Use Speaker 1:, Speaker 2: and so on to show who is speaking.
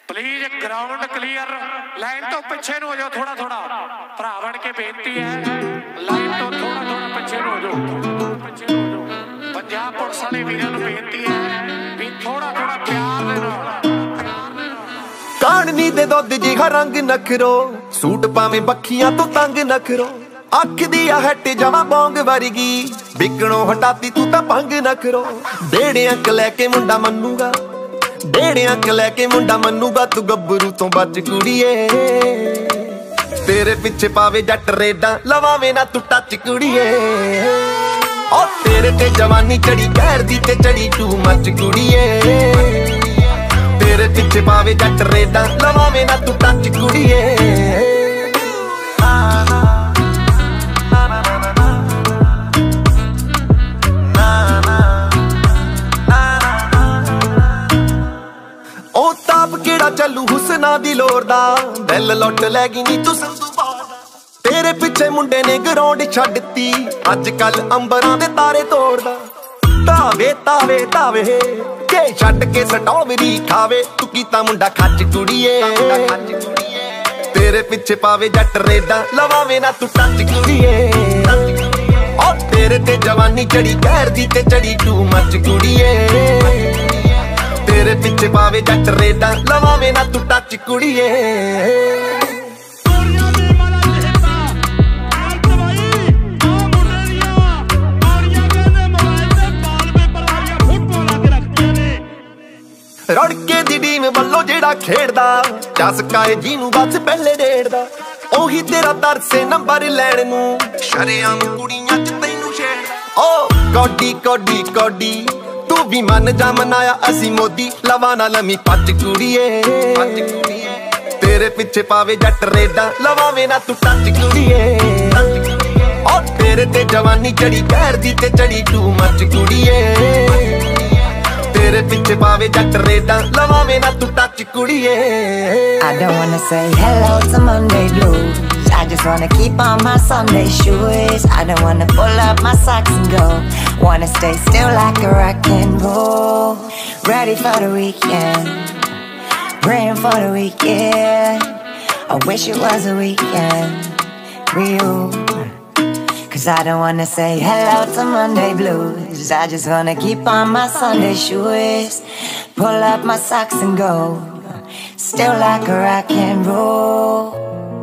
Speaker 1: Please ground clear, line तो पिछे हो जाओ थोड़ा थोड़ा, भरा बन के बेनती है लाइन तो थोड़ा थोड़ा पिछे हो जाओ, पंजाब पुलिस वाले वीरों को बेनती है भी थोड़ा थोड़ा प्यार देना।
Speaker 2: काननी दे दुध जिहा रंग नखरो, सूट पावे बखियां तो तंग नखरो, अख दिया हट जावा बोंग वर्गी, बिकणों हटाती तू तां भंग नखरो। डेढ़े अंक लैके मुंडा मन्नूगा, डेढ़े अंक लैके मुंडा मन्नूगा, तू गब्बरू तो बच कुड़िए, तेरे पिछे पावे जट रेडा, लवावे ना तू टच कुड़िए। ओ तेरे ते जवानी चढ़ी कहर दी ते चढ़ी टू मच कुड़िए, तेरे पिछे पावे जट रेडा, लवावे ना तू टच कुड़िए। ओ ताप केड़ा चलू हुसना दी लोर दा, दिल लुट लैगी नी तू संधू बार दा। तेरे पिछे मुंडे ने ग्राउंड छड्डती, अज कल अंबरां दे तारे तोड़दा। तावे तावे तावे के छड्ड के स्ट्रॉबेरी खावे, तू कीता मुंडा खच कुड़िए, तेरे पिछे पावे जट रेडा, लवावे ना तू टच कुड़िए। ओ तेरे ते जवानी चढ़ी कहर दी ते चढ़ी टू मच कुड़िए, तेरे पिछे पावे जट रेडा, लवावे ना तू टच कुड़िए। रड़के दी टीम वल्लों जेड़ा खेड़दा, चसकाए जीनू बस पहले डेढ़दा, ओही तेरा तरसे नंबर लैण नू, शरेआम कुड़ियां च तैनू छेड़दा। ओ कौडी कौडी कौडी तू भी मन जा मनाया असी मोदी, लवा ना लमी पच कुड़िए, तेरे पिछे पावे जट रेडा, लवावे ना तू टच कुड़िए। ओ तेरे ते जवानी चढ़ी कहर दी ते चढ़ी टू मच कुड़िए, तेरे पिछे पावे जट रेडा, लवावे ना तू टच कुड़िए।
Speaker 3: I don't wanna say hello to Monday blues, I just wanna keep on my Sunday shoes. I don't wanna pull up my socks and go, wanna stay still like a rock and roll. Ready for the weekend, praying for the weekend. I wish it was a weekend for you, 'cause I don't wanna say hello to Monday blues, I just wanna keep on my Sunday shoes, pull up my socks and go, still like a rock and roll.